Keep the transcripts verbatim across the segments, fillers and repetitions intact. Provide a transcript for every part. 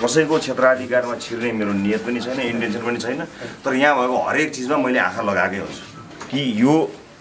कसैको क्षेत्राधिकारमा छिर्ने मेरो नियत पनि छैन, इन्टेन्सन पनि छैन। तर यहाँ भएको हरेक चिजमा मैले आँखा लगाएकै हुन्छु कि यो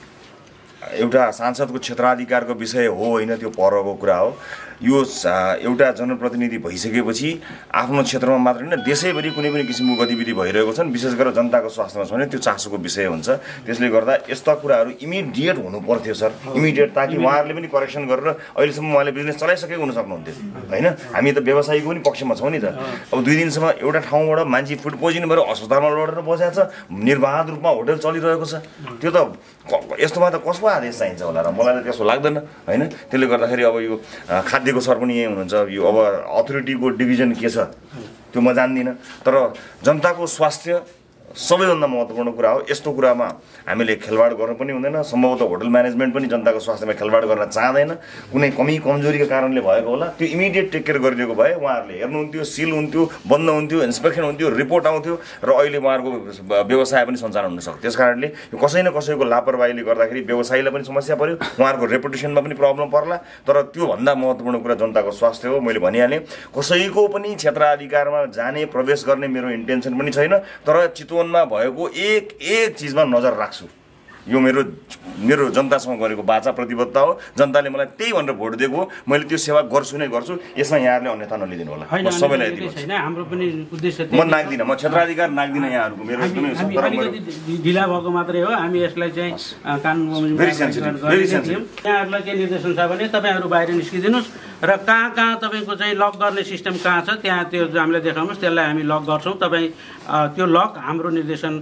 एउटा सांसदको क्षेत्राधिकारको विषय हो होइन, त्यो परको कुरा हो। यो एउटा जनप्रतिनिधि भइसकेपछि आफ्नो क्षेत्रमा मात्र होइन देशैभरि कुनै पनि किसिमको गतिविधि भइरहेको छन्, विशेष गरेर जनताको स्वास्थ्यमा छ भने त्यो चासोको विषय हुन्छ। त्यसले गर्दा यस्ता कुराहरू इमिडिएट हुनु पर्थ्यो सर, इमिडिएट, ताकि उहाँहरूले पनि करेक्सन गरेर अहिलेसम्म उहाँले बिजनेस चलाइसकेको हुन सक्नुहुन्थ्यो होइन। हामी त व्यवसायीको पनि पक्षमा छौँ नि त। अब दुई दिनसम्म एउटा ठाउँबाट मान्छे फुड पोइजन भएर अस्पतालमा लडेर बसेको छ, निर्बाध रूपमा होटल चलिरहेको छ। त्यो त यस्तोमा त कसको आदेश चाहिन्छ होला र, मलाई त त्यसो लाग्दैन होइन। त्यसले गर्दाखेरि अब यो खाद्यको सर पनि यही हुनुहुन्छ। यो अब अथोरिटीको डिभिजन के छ त्यो म जान्दिनँ, तर जनताको स्वास्थ्य सबैभन्दा महत्त्वपूर्ण कुरा हो। यस्तो कुरामा हामीले खेलवाड गर्नु पनि हुँदैन। सम्भवतः होटल म्यानेजमेन्ट पनि जनताको स्वास्थ्यमा खेलवाड गर्न चाहँदैन, कुनै कमी कमजोरीको कारणले भएको होला। त्यो इमिडिएट टेक केयर गरिदिएको भए उहाँहरूले हेर्नुहुन्थ्यो, सिल हुन्थ्यो, बन्द हुन्थ्यो, इन्सपेक्सन हुन्थ्यो, रिपोर्ट आउँथ्यो र अहिले उहाँहरूको व्यवसाय पनि सञ्चालन हुन सक्थ्यो। त्यस कारणले यो कसै न कसैको लापरवाहीले गर्दाखेरि व्यवसायीलाई पनि समस्या पर्यो, उहाँहरूको रेपुटेसनमा पनि प्रब्लम पर्ला। तर त्योभन्दा महत्त्वपूर्ण कुरा जनताको स्वास्थ्य हो। मैले भनिहालेँ, कसैको पनि क्षेत्राधिकारमा जाने प्रवेश गर्ने मेरो इन्टेन्सन पनि छैन। तर चितवनमा भएको एक एक चिजमा नजर राख्छु। यो मेरो मेरो जनतासँग गरेको बाचा प्रतिबद्धता हो। जनताले मलाई त्यही भनेर भोट दिएको हो, मैले त्यो सेवा गर्छु नै गर्छु। यसमा यहाँहरूले अन्यथा नलिदिनु होला। म सबैलाई यति भन्छु। हाम्रो पनि उद्देश्य म नाग्दिनँ, म क्षेत्राधिकार नाग्दिनँ यहाँहरूको। मेरो एकदमै ढिला भएको मात्रै हो। हामी यसलाई चाहिँ कानुन भेरी सेन्सिटिभ भेरी सेन्सिटिभ। यहाँहरूलाई के निर्देशन छ भने तपाईँहरू बाहिर निस्किदिनुहोस् र कहाँ कहाँ तपाईँको चाहिँ लक गर्ने सिस्टम कहाँ छ त्यहाँ त्यो हामीलाई देखाउनुहोस्, त्यसलाई हामी लक गर्छौँ। तपाईँ त्यो लक हाम्रो निर्देशन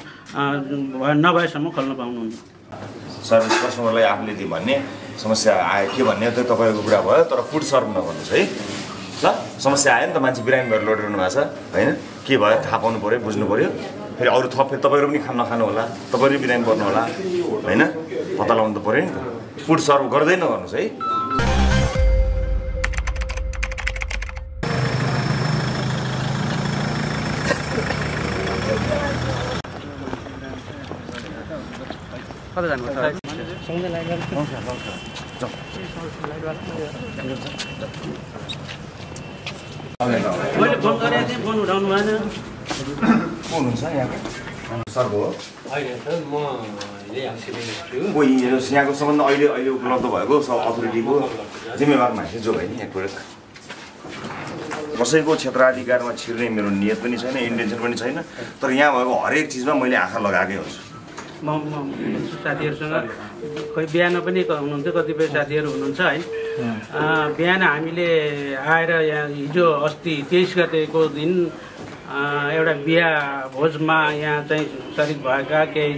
नभएसम्म खोल्न पाउनुहुन्न। सर्भिस कस्टमरलाई आफूले त्यो भन्ने समस्या आयो के भन्ने त तपाईँको कुरा भयो, तर फुड सर्भ नगर्नुहोस् है ल। समस्या आयो नि त, मान्छे बिरामी भएर लडिरहनु भएको छ होइन, के भयो थाहा पाउनु पऱ्यो, बुझ्नु पऱ्यो। फेरि अरू थप फेरि तपाईँहरू पनि खान नखानु होला, तपाईँहरू बिरामी पर्नु होला होइन, पत्ता लगाउनु त पऱ्यो नि त। फुड सर्भ गर्दै नगर्नुहोस् है। मैले फोन गरेको थिएँ, फोन उठाउनु भएन। को हुनुहुन्छ यहाँको सर हो? कोही यहाँको सम्बन्ध अहिले अहिले उपलब्ध भएको सब अथोरिटीको जिम्मेवार मान्छे जो भयो नि एकपल्ट। कसैको क्षेत्राधिकारमा छिर्ने मेरो नियत पनि छैन, इन्टेन्सन पनि छैन। तर यहाँ भएको हरेक चिजमा मैले आँखा लगाएकै हुन्छु। म साथीहरूसँग खोइ बिहान पनि हुनुहुन्थ्यो, कतिपय साथीहरू हुनुहुन्छ है। बिहान हामीले आएर यहाँ हिजो अस्ति तेइस गतेको दिन एउटा बिहा भोजमा यहाँ चाहिँ सरिक भएका केही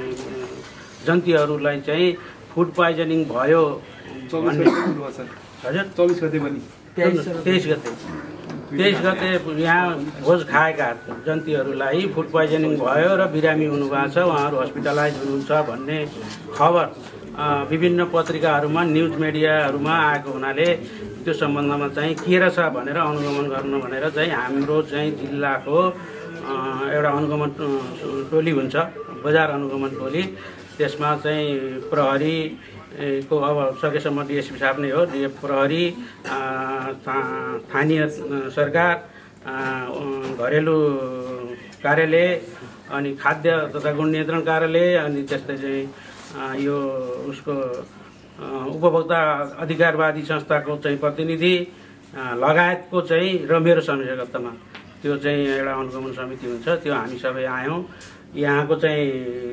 जन्तीहरूलाई चाहिँ फुड पोइजनिङ भयो भन्ने। हजुर चौबिस गते पनि तेइस गते तेइस गते यहाँ भोज खाएका जन्तीहरूलाई फुड पोइजनिङ भयो र बिरामी हुनुभएको छ, उहाँहरू हस्पिटलाइज हुनुहुन्छ भन्ने खबर विभिन्न पत्रिकाहरूमा न्युज मिडियाहरूमा आएको हुनाले त्यो सम्बन्धमा चाहिँ के रहेछ भनेर अनुगमन गर्नु भनेर चाहिँ हाम्रो चाहिँ जिल्लाको एउटा अनुगमन टोली हुन्छ, बजार अनुगमन टोली। त्यसमा चाहिँ प्रहरी को अब सकेसम्म डिएसपी साहब नै हो, डिएफ प्रहरी, स्थानीय सरकार, घरेलु कार्यालय, अनि खाद्य तथा गुण नियन्त्रण कार्यालय, अनि त्यस्तै चाहिँ यो उसको उपभोक्ता अधिकारवादी संस्थाको चाहिँ प्रतिनिधि लगायतको चाहिँ र मेरो संयोजकत्वमा त्यो चाहिँ एउटा अनुगमन समिति हुन्छ। त्यो हामी सबै आयौँ। यहाँको चाहिँ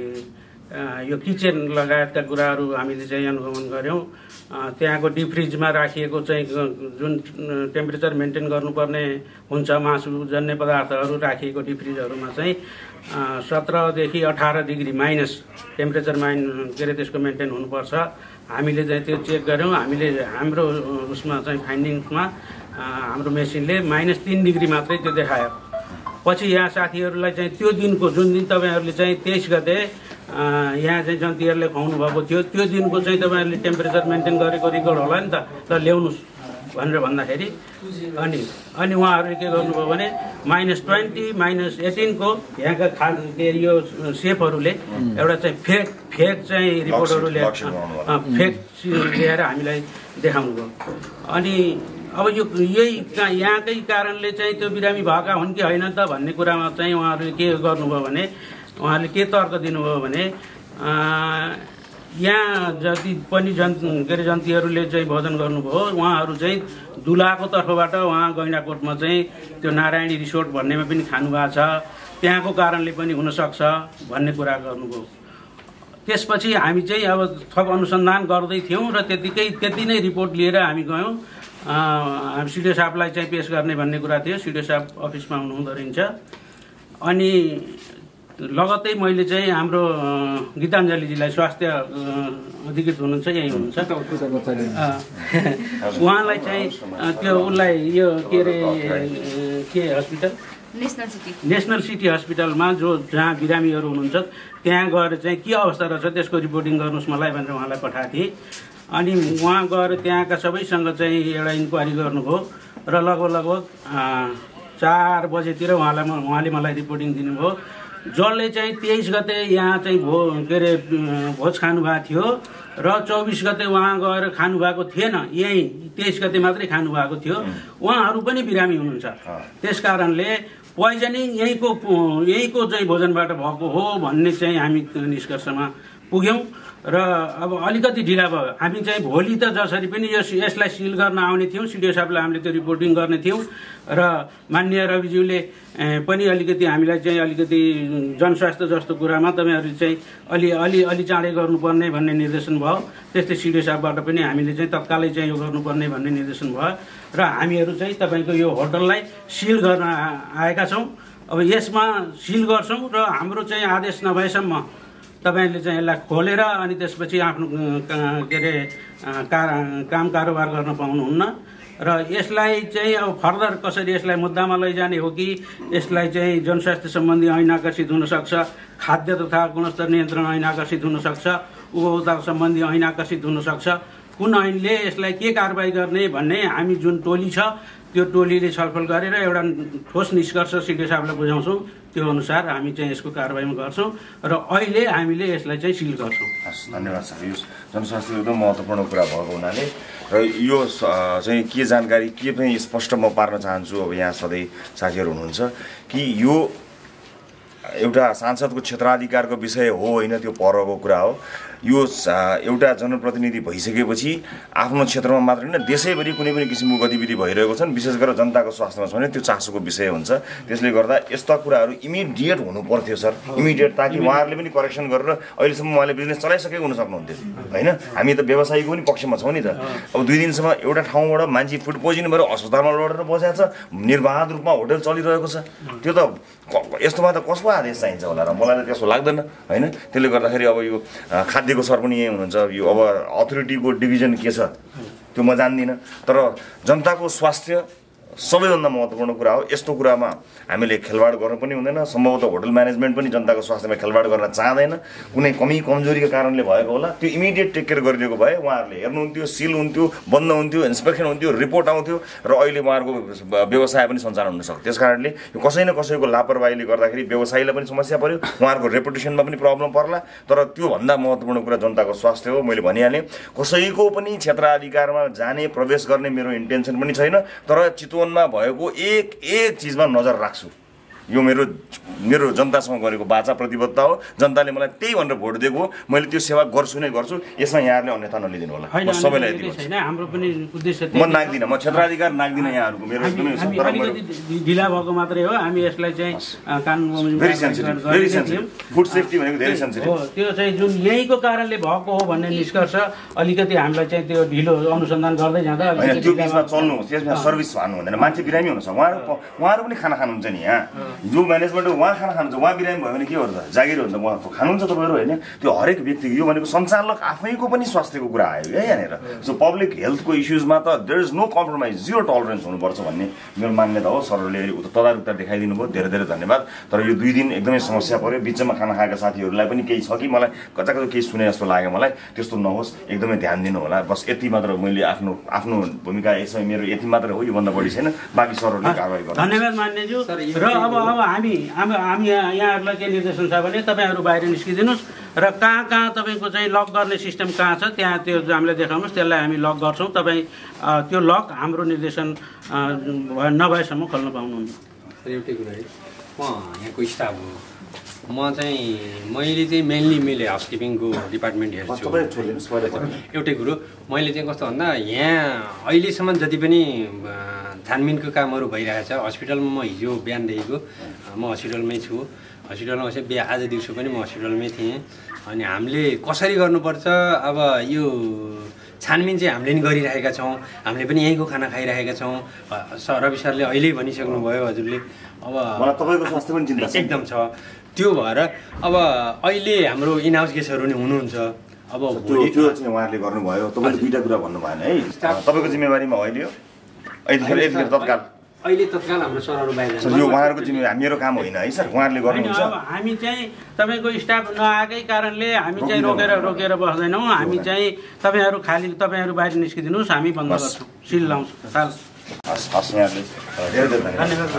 यो किचन लगायतका कुराहरू हामीले चाहिँ अनुगमन गऱ्यौँ। त्यहाँको डिप फ्रिजमा राखिएको चाहिँ जुन टेम्परेचर मेन्टेन गर्नुपर्ने हुन्छ, मासुजन्य पदार्थहरू राखिएको डिप फ्रिजहरूमा चाहिँ सत्रदेखि अठार डिग्री माइनस टेम्परेचर माइन के अरे त्यसको मेन्टेन हुनुपर्छ। हामीले चाहिँ त्यो चेक गऱ्यौँ। हामीले हाम्रो उसमा चाहिँ फाइन्डिङ्समा हाम्रो मेसिनले माइनस तिन डिग्री मात्रै त्यो देखायो। पछि यहाँ साथीहरूलाई चाहिँ त्यो दिनको जुन दिन तपाईँहरूले चाहिँ तेइस गते यहाँ चाहिँ जन्तीहरूले खुवाउनु भएको थियो त्यो दिनको चाहिँ तपाईँहरूले टेम्परेचर मेन्टेन गरेको रेकर्ड होला नि त, ल ल्याउनुहोस् भनेर भन्दाखेरि अनि अनि उहाँहरूले के गर्नुभयो भने माइनस ट्वेन्टी माइनस एटिनको यहाँका खा के यो सेफहरूले एउटा चाहिँ फेक फेक चाहिँ रिपोर्टहरू ल्याएर फेक ल्याएर हामीलाई देखाउनु भयो। अनि अब यो यही यहाँकै कारणले चाहिँ त्यो बिरामी भएका हुन् कि होइन त भन्ने कुरामा चाहिँ उहाँहरूले के गर्नुभयो भने उहाँले के तर्क दिनुभयो भने यहाँ जति पनि जन के अरे जन्तीहरूले चाहिँ भोजन गर्नुभयो उहाँहरू चाहिँ दुलाको तर्फबाट उहाँ गैँडाकोटमा चाहिँ त्यो नारायणी रिसोर्ट भन्नेमा पनि खानुभएको छ, त्यहाँको कारणले पनि हुनसक्छ भन्ने कुरा गर्नुभयो। त्यसपछि हामी चाहिँ अब थप अनुसन्धान गर्दै थियौँ र त्यतिकै त्यति नै रिपोर्ट लिएर हामी गयौँ। हामी सिडिओ साहबलाई चाहिँ पेस गर्ने भन्ने कुरा थियो, सिडिओ साहब अफिसमा हुनुहुँदो रहेछ। अनि लगत्तै मैले चाहिँ हाम्रो गीताञ्जलीजीलाई स्वास्थ्य अधिकृत हुनुहुन्छ, यहीँ हुनुहुन्छ, उहाँलाई चाहिँ त्यो उसलाई यो के अरे के hospital national city national city हस्पिटलमा जो जहाँ बिरामीहरू हुनुहुन्छ त्यहाँ गएर चाहिँ के अवस्था रहेछ त्यसको रिपोर्टिङ गर्नुहोस् मलाई भनेर उहाँलाई पठाएको थिएँ। अनि उहाँ गएर त्यहाँका सबैसँग चाहिँ एउटा इन्क्वायरी गर्नुभयो र लगभग लगभग चार बजेतिर उहाँलाई उहाँले मलाई रिपोर्टिङ दिनुभयो। जसले चाहिँ तेइस गते यहाँ चाहिँ भो के अरे भोज खानुभएको थियो र चौबिस गते उहाँ गएर खानुभएको थिएन, यहीँ तेइस गते मात्रै खानुभएको थियो, उहाँहरू पनि बिरामी हुनुहुन्छ। त्यस कारणले पोइजनिङ यहीँको यहीँको चाहिँ भोजनबाट भएको हो भन्ने चाहिँ हामी निष्कर्षमा पुग्यौँ। र अब अलिकति ढिला भयो। हामी चाहिँ भोलि त जसरी पनि यो यसलाई सिल गर्न आउने थियौँ, सिडिओ साहबलाई हामीले त्यो रिपोर्टिङ गर्ने थियौँ र माननीय रविज्यूले पनि अलिकति हामीलाई चाहिँ अलिकति जनस्वास्थ्य जस्तो कुरामा तपाईँहरू चाहिँ अलि अलि अलि चाँडै गर्नुपर्ने भन्ने निर्देशन भयो। त्यस्तै सिडिओ साहबबाट पनि हामीले चाहिँ तत्कालै चाहिँ यो गर्नुपर्ने भन्ने निर्देशन भयो र हामीहरू चाहिँ तपाईँको यो होटललाई सिल गर्न आएका छौँ। अब यसमा सिल गर्छौँ र हाम्रो चाहिँ आदेश नभएसम्म तपाईँले चाहिँ यसलाई खोलेर अनि त्यसपछि आफ्नो के अरे काम कारोबार गर्न पाउनुहुन्न र यसलाई चाहिँ अब फर्दर कसरी यसलाई मुद्दामा लैजाने हो कि यसलाई चाहिँ जनस्वास्थ्य सम्बन्धी ऐन आकर्षित हुनसक्छ, खाद्य तथा गुणस्तर नियन्त्रण ऐन आकर्षित हुनसक्छ, उपभोक्ता सम्बन्धी ऐन आकर्षित हुनसक्छ, कुन ऐनले यसलाई के कारबाही गर्ने भन्ने हामी जुन टोली छ त्यो टोलीले छलफल गरेर एउटा ठोस निष्कर्ष सिडिओ साहबलाई बुझाउँछौँ। त्यो अनुसार हामी चाहिँ यसको कारबाहीमा गर्छौँ र अहिले हामीले यसलाई चाहिँ सिल गर्छौँ। हस्, धन्यवाद सर। यो जनस्वास्थ्य एकदम महत्त्वपूर्ण कुरा भएको हुनाले र यो चाहिँ के जानकारी के पनि स्पष्ट म पार्न चाहन्छु। अब यहाँ सधैँ साथीहरू हुनुहुन्छ कि यो एउटा सांसदको क्षेत्राधिकारको विषय हो होइन, त्यो परको कुरा हो। यो एउटा जनप्रतिनिधि भइसकेपछि आफ्नो क्षेत्रमा मात्र होइन देशैभरि कुनै पनि किसिमको गतिविधि भइरहेको छन्, विशेष गरेर जनताको स्वास्थ्यमा छ भने त्यो चासोको विषय हुन्छ। त्यसले गर्दा यस्ता कुराहरू इमिडिएट हुनु पर्थ्यो सर, इमिडिएट, ताकि उहाँहरूले पनि करेक्सन गरेर अहिलेसम्म उहाँले बिजनेस चलाइसकेको हुन सक्नुहुन्थ्यो होइन। हामी त व्यवसायीको पनि पक्षमा छौँ नि त। अब दुई दिनसम्म एउटा ठाउँबाट मान्छे फुड पोइजन भएर अस्पतालमा लडेर बसेको छ, निर्बाध रूपमा होटल चलिरहेको छ, त्यो त यस्तोमा त कसको आदेश चाहिन्छ होला र मलाई त त्यसो लाग्दैन होइन। त्यसले गर्दाखेरि अब यो खाद्यको सर पनि यही हुनुहुन्छ, यो अब अथोरिटीको डिभिजन के छ त्यो म जान्दिनँ, तर जनताको स्वास्थ्य सबैभन्दा महत्त्वपूर्ण कुरा हो। यस्तो कुरामा हामीले खेलवाड गर्नु पनि हुँदैन। सम्भवतः होटल म्यानेजमेन्ट पनि जनताको स्वास्थ्यमा खेलवाड गर्न चाहँदैन, कुनै कमी कमजोरीको कारणले भएको होला। त्यो इमिडिएट टेक केयर गरिदिएको भए उहाँहरूले हेर्नुहुन्थ्यो, सिल हुन्थ्यो, बन्द हुन्थ्यो, इन्सपेक्सन हुन्थ्यो, रिपोर्ट आउँथ्यो र अहिले उहाँहरूको व्यवसाय पनि सञ्चालन हुन सक्थ्यो। त्यस कारणले यो कसै न कसैको लापरवाहीले गर्दाखेरि व्यवसायीलाई पनि समस्या पर्यो, उहाँहरूको रेपुटेसनमा पनि प्रब्लम पर्ला। तर त्योभन्दा महत्त्वपूर्ण कुरा जनताको स्वास्थ्य हो। मैले भनिहालेँ, कसैको पनि क्षेत्राधिकारमा जाने प्रवेश गर्ने मेरो इन्टेन्सन पनि छैन, तर चितवन भएको एक एक चिजमा नजर राख्छु। यो मेरो मेरो जनतासँग गरेको बाचा प्रतिबद्धता हो। जनताले मलाई त्यही भनेर भोट दिएको हो, मैले त्यो सेवा गर्छु नै गर्छु। यसमा यहाँहरूले अन्यथा नलिदिनु होला। म सबैलाई यति भन्छु, हाम्रो पनि उद्देश्य म नाग्दिनँ, म क्षेत्राधिकार नाग्दिनँ यहाँहरूको। मेरो एकदमै ढिला भएको मात्रै हो। हामी यसलाई चाहिँ कानुन very sensitive, very sensitive, food safety भनेको धेरै सेन्सिटिभ हो। त्यो चाहिँ जुन यहीँको कारणले भएको हो भन्ने निष्कर्ष अलिकति हामीलाई चाहिँ त्यो ढिलो अनुसन्धान गर्दै जाँदा होइन, त्यो बिचमा चल्नु, त्यसमा सर्भिस हान्नु हुँदैन। मान्छे बिरामी हुनुहुन्छ, उहाँहरू उहाँहरू पनि खाना खानुहुन्छ नि। यहाँ जो म्यानेजमेन्ट उहाँ खाना खानुहुन्छ, उहाँ बिरामी भयो भने के गर्छ, जागिर हुन्छ, उहाँ खानुहुन्छ तपाईँहरू होइन। त्यो हरेक व्यक्तिको, यो भनेको सञ्चालक आफैको पनि स्वास्थ्यको कुरा आयो है यहाँनिर। सो पब्लिक हेल्थको इस्युजमा त there is no compromise, zero tolerance हुनुपर्छ भन्ने मेरो मान्यता हो। सरहरूले तदारुकता देखाइदिनु भयो, धेरै धेरै धन्यवाद। तर यो दुई दिन एकदमै समस्या पऱ्यो। बिचमा खाना खाएका साथीहरूलाई पनि केही छ कि मलाई कता कता केही सुने जस्तो लाग्यो मलाई, त्यस्तो नहोस्, एकदमै ध्यान दिनु होला। बस यति मात्र मैले आफ्नो आफ्नो भूमिका यसमा मेरो यति मात्र हो, योभन्दा बढी छैन। बाँकी सरहरूले कारबाही गर्नु। धन्यवाद मान्यज्यू। र अब अब हामी हामी यहाँहरूलाई के निर्देशन छ भने तपाईँहरू बाहिर निस्किदिनुहोस् र कहाँ कहाँ तपाईँको चाहिँ लक गर्ने सिस्टम कहाँ छ त्यहाँ त्यो हामीले देखाउनुहोस्, त्यसलाई हामी लक गर्छौँ। तपाईँ त्यो लक हाम्रो निर्देशन नभएसम्म खोल्न पाउनुहुन्न। एउटै कुरा है, म यहाँको स्टाफ हो, म चाहिँ मैले चाहिँ मेनली मैले हाउसकिपिङको डिपार्टमेन्ट हेर्छु। एउटै कुरो मैले चाहिँ कस्तो भन्दा यहाँ अहिलेसम्म जति पनि छानबिनको कामहरू भइरहेको छ हस्पिटलमा, म हिजो बिहानदेखिको म हस्पिटलमै छु। हस्पिटलमा चाहिँ बिहा आज दिउँसो पनि म हस्पिटलमै थिएँ। अनि हामीले कसरी गर्नुपर्छ अब यो छानबिन चाहिँ हामीले नि गरिरहेका छौँ, हामीले पनि यहीँको खाना खाइरहेका छौँ। रवि सरले अहिले भनिसक्नु भयो हजुरले, अब मलाई तपाईँको स्वास्थ्य पनि चिन्ता एकदम छ। त्यो भएर अब अहिले हाम्रो इन हाउस गेस्टहरू नि हुनुहुन्छ। अब त्यो त्यो चाहिँ उहाँहरूले गर्नुभयो, तपाईँले दुईवटा कुरा भन्नु भएन है, तपाईँको जिम्मेवारीमा अहिले हो यतिखेर यतिखेर तत्काल अहिले तत्काल हाम्रो सरहरू बाहिर सर, यो उहाँहरूको जिम्मेवारी मेरो काम होइन है सर, उहाँहरूले गर्नुहुन्छ। अब हामी चाहिँ तपाईँको स्टाफ नआएकै कारणले हामी चाहिँ रोकेर रोकेर बस्दैनौँ। हामी चाहिँ तपाईँहरू खाली तपाईँहरू बाहिर निस्किदिनुहोस्, हामी बन्द गर्छौँ, सिल लाउँछौँ। हाल हस् हस् यहाँले धेरै धेरै धन्यवाद।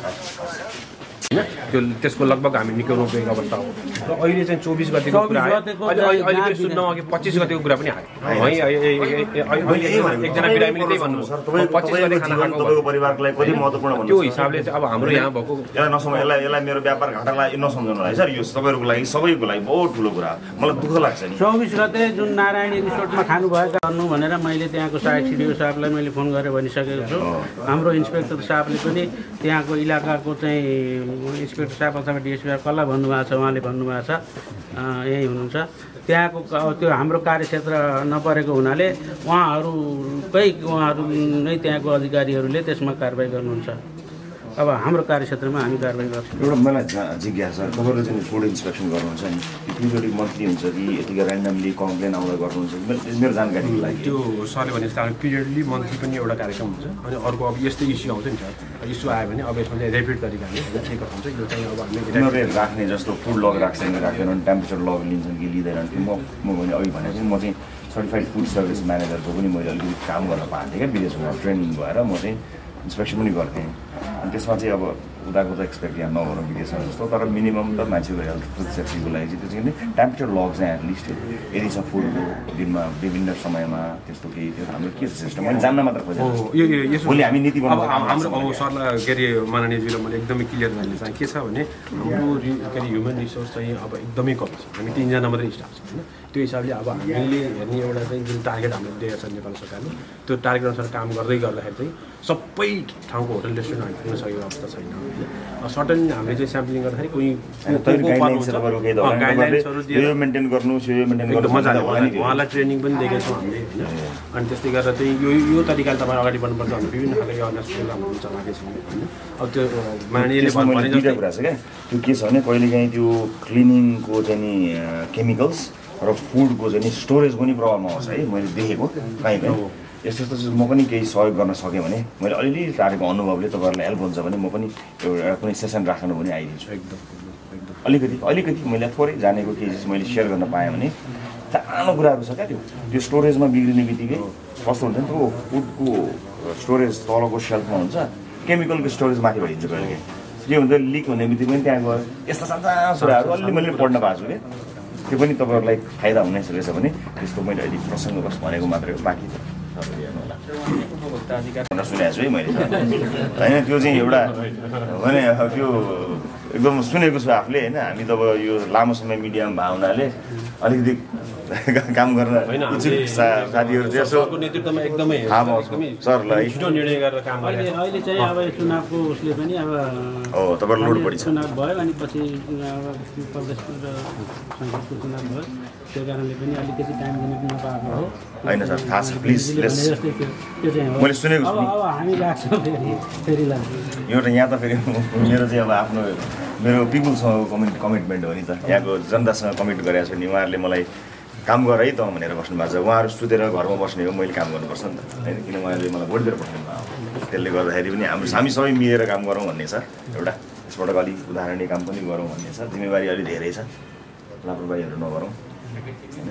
होइन त्यो त्यसको लगभग हामी निकै रोपेको अवस्था हो। र अहिले चाहिँ चौबिस गतिको कुरा आयो, अहिले अहिले त्यो सुन्न अघि पच्चिस गतिको कुरा पनि आयो। एकजना बिरामीले त्यही भन्नुभयो पच्चिस गति खाना खाएको तपाईँको परिवारको लागि कति महत्त्वपूर्ण भन्नु। त्यो हिसाबले चाहिँ अब हाम्रो यहाँ भएको यसलाई नसम्झ यसलाई यसलाई मेरो व्यापार घाटालाई नसम्झनु है सर, यो सबैको लागि सबैको लागि बहुत ठुलो कुरा हो, मलाई दुःख लाग्छ नि। चौबिस गते जुन नारायणी रिसोर्टमा खानुभएका गर्नु भनेर मैले त्यहाँको सहायक सिडिओ साहबलाई मैले फोन गरेर भनिसकेको छु। हाम्रो इन्सपेक्टर साहबले पनि त्यहाँको इलाकाको चाहिँ इन्सपेक्टर साहब अथवा डिएसपी साहब कसलाई भन्नुभएको छ, उहाँले भन्नुभएको छ यहीँ हुनुहुन्छ। त्यहाँको त्यो हाम्रो कार्यक्षेत्र नपरेको हुनाले उहाँहरूकै उहाँहरू नै त्यहाँको अधिकारीहरूले त्यसमा कारबाही गर्नुहुन्छ। अब हाम्रो कार्यक्षेत्रमा हामी कारबाही गर्छौँ। एउटा मलाई जिज्ञासा, तपाईँले चाहिँ फुड इन्सपेक्सन गर्नुहुन्छ नि, पिरियोडिक मन्थली हुन्छ कि यतिकै ऱ्यान्डमली कम्प्लेन आउँदा गर्नुहुन्छ कि मेरो जानकारीको लागि? त्यो सरले भने जस्तो पिरियडली मन्थली पनि एउटा कार्यक्रम हुन्छ। अनि अर्को अब यस्तै इस्यु आउँछ नि सर, इस्यु आयो भने अब यसमा चाहिँ रेपिड तरिकाले चेकअप हुन्छ। यो चाहिँ अब हामीले राख्ने जस्तो फुड लग राख्छ कि राख्दैनन्, टेम्परेचर लग लिन्छन् कि लिँदैनन्, म म भने अघि भनेको चाहिँ म चाहिँ सर्टिफाइड फुड सर्भिस म्यानेजरको पनि मैले अलिकति काम गर्न पाएको थिएँ क्या विदेशमा ट्रेनिङ भएर, म चाहिँ इन्सपेक्सन पनि गर्थेँ। अनि त्यसमा चाहिँ अब उताको त एक्सपेक्ट यहाँ नगरौँ विदेशमा जस्तो, तर मिनिमम त मान्छेको हेल्थ फुड सेफ्टीको लागि चाहिँ त्यो चाहिँ टेम्परेचर लग चाहिँ एटलिस्ट यदि छ फुडको दिनमा विभिन्न समयमा त्यस्तो केही त्यो हाम्रो के छ सिस्टम मैले जान्न मात्र खोजेको। भोलि हामी नीति अब हाम्रो अब सरलाई के अरे माननीयजीलाई मैले एकदमै क्लियर गर्ने चाहिँ के छ भने हाम्रो के अरे ह्युमन रिसोर्स चाहिँ अब एकदमै कम छ। हामी तिनजना मात्रै स्टाफ छ होइन। त्यो हिसाबले अब हामीले हेर्ने एउटा चाहिँ जुन टार्गेट हामीले दिएको छ नेपाल सरकारले, त्यो टार्गेट अनुसार काम गर्दै गर्दाखेरि चाहिँ सबै ठाउँको होटल रेस्टुरेन्ट हामी पुग्न सकेको अवस्था छैन। सर्टन हामीले चाहिँ स्याम्पलिङ गर्दाखेरि कोही उहाँलाई ट्रेनिङ पनि दिएका छौँ हामीले होइन। अनि त्यस्तै गरेर चाहिँ यो यो तरिकाले तपाईँ अगाडि बढ्नुपर्छ भने विभिन्न खालको अवेरनेस प्रोग्रामहरू चलाएकै छौँ होइन। अब त्यो माननीयले भने जस्तो कुरा छ क्या, त्यो के छ भने कहिलेकाहीँ त्यो क्लिनिङको चाहिँ नि केमिकल्स र फुडको चाहिँ नि स्टोरेजको पनि प्रब्लम आउँछ है, मैले देखेको कहीँ कहीँ। यस्तो यस्तो चिज म पनि केही सहयोग गर्न सकेँ भने मैले अलिअलि टाढेको अनुभवले तपाईँहरूलाई हेल्प हुन्छ भने म पनि एउटा कुनै सेसन राख्नु पनि आइदिन्छु। एकदम एकदम अलिकति अलिकति मैले थोरै जानेको केही चिज मैले सेयर गर्न पाएँ भने सानो कुराहरू छ क्या त्यो त्यो स्टोरेजमा बिग्रिने बित्तिकै कस्तो हुन्छ नि त्यो फुडको स्टोरेज तलको सेल्फमा हुन्छ, केमिकलको स्टोरेज माथि भइदिन्छ कहिलेकाहीँ। के हुन्छ लिक हुने बित्तिकै पनि त्यहाँ गयो यस्ता सानो कुराहरू अलि मैले पढ्न पाएको छु क्या। त्यो पनि तपाईँहरूलाई फाइदा हुने रहेछ भने त्यस्तो मैले अहिले प्रसङ्गवश भनेको मात्रै हो, बाँकी भनेर सुनेको छु है मैले होइन। त्यो चाहिँ एउटा भने त्यो एकदम सुनेको छु आफूले होइन। हामी त अब यो लामो समय मिडियामा भएको हुनाले अलिकति काम गर्न इच्छुक साथीहरू त्यसो नेतृत्वमा एकदमै सरलाई निर्णय गरेर काम अहिले अहिले चाहिँ अब यो चुनावको उसले पनि अब हो तपाईँको लोड बढी छ। चुनाव भयो अनि पछि अब प्रदेश र संसदको चुनाव भयो, त्यो कारणले पनि अलिकति टाइम दिन नपाएको हो होइन सर, थाहा छ प्लिज लेस त्यो चाहिँ मैले सुनेको छु। अब हामी लाग्छौँ फेरि फेरि लाग्छौँ एउटा यहाँ त फेरि मेरो चाहिँ अब आफ्नो मेरो पिपुलसँग कमिट कमिटमेन्ट हो नि त, यहाँको जनतासँग कमिट गरेको छु नि। उहाँहरूले मलाई काम गर है त भनेर बस्नु भएको छ, उहाँहरू सुतेर घरमा बस्ने हो, मैले काम गर्नुपर्छ नि त होइन, किन उहाँहरूले मलाई भोलितिर बस्नु भएको। त्यसले गर्दाखेरि पनि हाम्रो हामी सबै मिलेर काम गरौँ भन्ने छ एउटा, यसबाट अलिक उदाहरणीय काम पनि गरौँ भन्ने छ। जिम्मेवारी अलिक धेरै छ, लापरवाहीहरू नगरौँ होइन।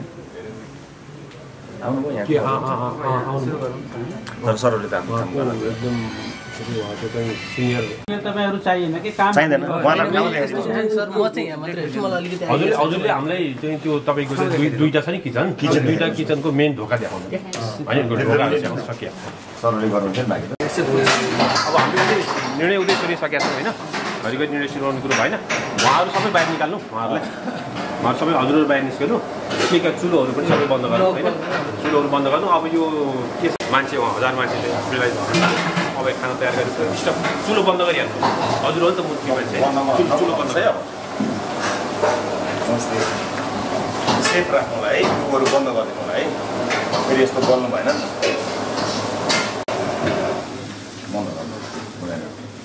आउनुभयो यहाँ तर सरहरूले त आफ्नो काम गर्नु एकदम उहाँको चाहिँ सिनियर तपाईँहरू चाहिएन कि काम चाहिँदैन उहाँलाई ठाउँ देखाइदिनु हजुरले हजुरले हामीलाई चाहिँ त्यो तपाईँको चाहिँ दुई दुईवटा छ नि किचन किचन दुईवटा किचनको मेन ढोका देखाउनु क्या होइन ढोकाहरू देखाउनु सकियो सरले गर्नुहुन्छ नि बाँकी अब हामीले निर्णय उदय गरिसकेका छौँ होइन घरिघरि निर्णय सुरु गर्नु कुरो भएन उहाँहरू सबै बाहिर निकाल्नु उहाँहरूलाई उहाँहरू सबै हजुरहरू बाहिर निस्कनु के क्या चुलोहरू पनि सबै बन्द गर्नु होइन चुलोहरू बन्द गर्नु अब यो के मान्छे हजार मान्छेले हस्पिटलाइज भयो अब खाना तयार गरेर स्टप चुलो बन्द गरिहाल्नु हजुर हो नि त मुख्य मान्छे चुलो बन्द भयो नमस्ते सेफ राख्नुलाई है कुरोहरू बन्द गरिदिनुलाई है फेरि यस्तो बोल्नु भएन नि बन्द गर्नु हुँदैन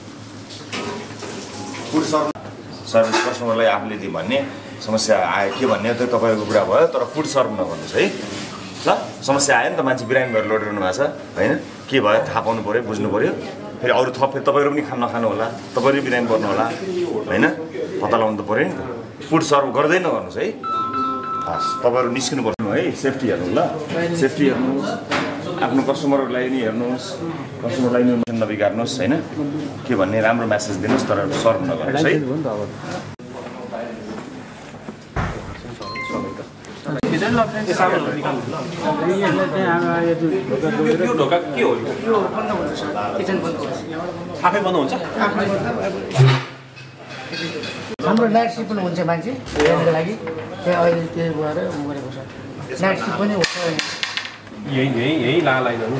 फुड सर्भिस सर्भिस कस्टमरलाई आफूले दियो भन्ने समस्या आयो के भन्ने त तपाईँको कुरा भयो तर फुड सर्भ नगर्नुहोस् है ल समस्या आयो नि त मान्छे बिरामी भएर लडिरहनु भएको छ होइन के भयो थाहा पाउनु पऱ्यो बुझ्नु पऱ्यो फेरि अरू थप फेरि तपाईँहरू पनि खान नखानु होला तपाईँहरू बिरामी पर्नु होला होइन पत्ता लगाउनु त पऱ्यो नि त फुड सर्भ गर्दै नगर्नुहोस् है हस् तपाईँहरू निस्किनु पर्छ है सेफ्टी हेर्नु ल सेफ्टी हेर्नुहोस् आफ्नो कस्टमरहरूलाई नि हेर्नुहोस् कस्टमरलाई नि नबिगार्नुहोस् होइन के भन्ने राम्रो म्यासेज दिनुहोस् तर सर्भ नगर्नुहोस् है यो ढोका के हो आफै बन्द हुन्छ हाम्रो नाइट सिफ्ट पनि हुन्छ मान्छे हेर्नको लागि त्यहाँ अहिले त्यो भएर उ गरेको छ नाइट सिफ्ट पनि हुन्छ यही यही यही ला लगाइदिनु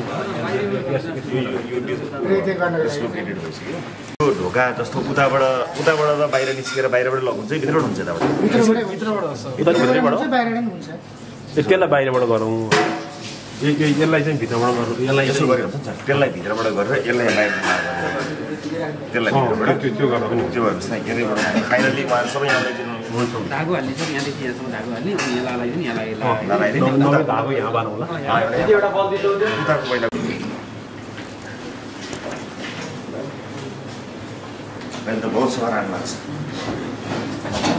यो ढोका जस्तो उताबाट उताबाट त बाहिर निस्केर बाहिरबाट लग्नुहुन्छ है भित्रबाट हुन्छ यताबाट भित्रबाटै भित्रबाट बाहिर नै हुन्छ त्यसलाई बाहिरबाट गरौँ यसलाई चाहिँ भित्रबाट गरौँ यसलाई यसो गरेर हुन्छ त्यसलाई भित्रबाट गरेर यसलाई बाहिर त्यसलाई भित्रबाट त्यो त्यो गर्दा पनि त्यो भएपछि यतैबाट फाइनल्ली उहाँहरू सबै यहाँलाई धागो हाल्ने छ यहाँदेखि यहाँसम्म धागो हाल्ने अनि यसलाई लगाइदिनु यहाँलाई नभए धागो यहाँ बार्नु होला उताको पहिला अहिले त बहुत सहर लाग्छ